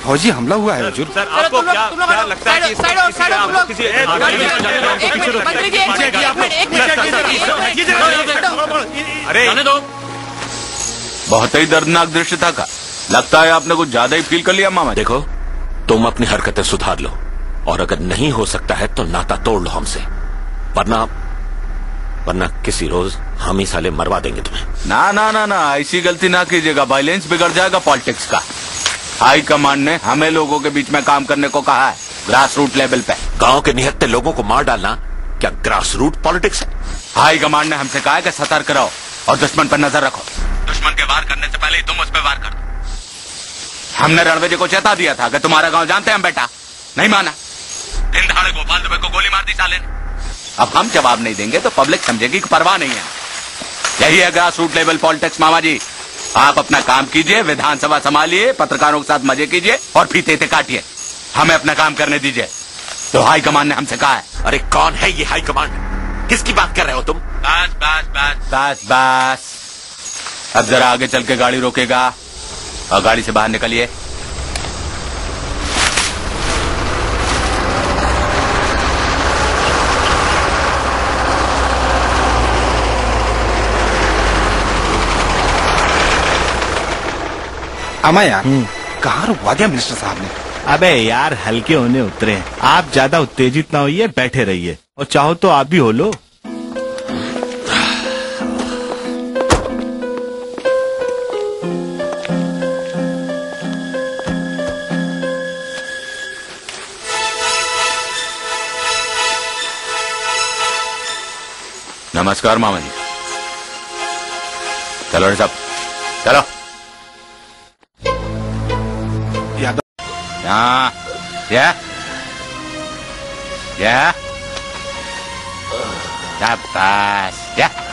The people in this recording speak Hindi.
फौजी हमला हुआ है हुजूर। सर आपको क्या लगता है कि अरे जाने दो। बहुत ही दर्दनाक दृश्य था का। लगता है आपने कुछ ज्यादा ही फील कर लिया मामा। देखो तुम अपनी हरकतें सुधार लो और अगर नहीं हो सकता है तो नाता तोड़ लो हमसे, वरना किसी रोज हम ही साले मरवा देंगे तुम्हें। ना ना ना ना, ऐसी गलती ना कीजिएगा, बैलेंस बिगड़ जाएगा पॉलिटिक्स का। हाई कमांड ने हमें लोगों के बीच में काम करने को कहा है, ग्रास रूट लेवल पे। गांव के निहत्ते लोगों को मार डालना क्या ग्रास रूट पॉलिटिक्स है? हाई कमांड ने हमसे कहा है कि सतर्क रहो और दुश्मन पर नजर रखो। दुश्मन के वार करने से पहले ही तुम उस पर वार कर दो। हमने रणवे जी को चेता दिया था कि तुम्हारा गांव जानते हैं हम बेटा, नहीं माना। दिन दहाड़े गोपाल दुबे को गोली मार दी साले ने। अब हम जवाब नहीं देंगे तो पब्लिक समझेगी कि परवाह नहीं है। यही है ग्रास रूट लेवल पॉलिटिक्स मामा जी। आप अपना काम कीजिए, विधानसभा संभालिए, पत्रकारों के साथ मजे कीजिए और फीते काटिए। हमें अपना काम करने दीजिए। तो हाई कमांड ने हमसे कहा है। अरे कौन है ये हाई कमांड? किसकी बात कर रहे हो तुम? बस बस बस बस बस, अब जरा आगे चल के गाड़ी रोकेगा और गाड़ी से बाहर निकलिए। अमा यार कहाँ रुकवा दिया मिनिस्टर साहब ने? अबे यार हल्के होने उतरे हैं। आप ज्यादा उत्तेजित ना होइए, बैठे रहिए और चाहो तो आप भी हो लो। नमस्कार मामा जी। चलो सब चलो। हाँ, या शाबाश, या